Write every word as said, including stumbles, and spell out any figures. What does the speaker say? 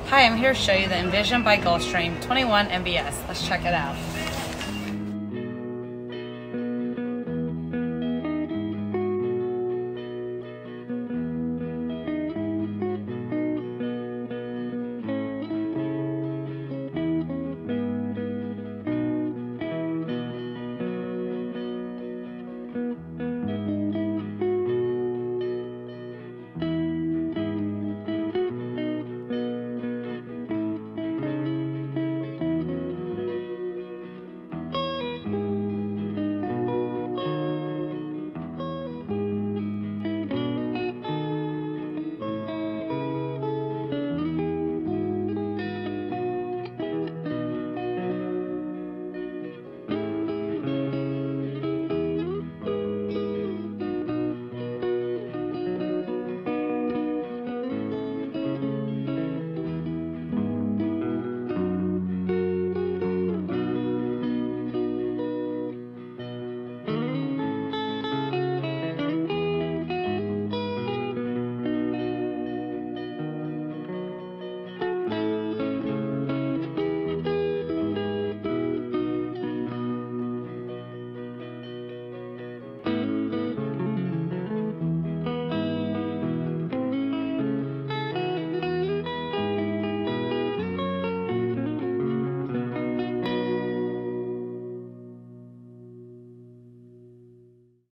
Hi, I'm here to show you the Envision by Gulfstream twenty-one M B S. Let's check it out.